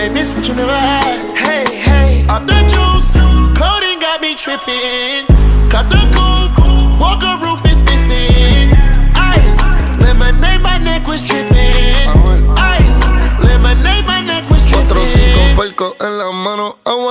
name is what you never had. Hey, hey, off the juice, clothing got me tripping. Cut the coupe, walker roof is missing. Ice, lemonade, my neck was tripping. Ice, lemonade, my neck was tripping. 4, 5 Falco en la mano, agua.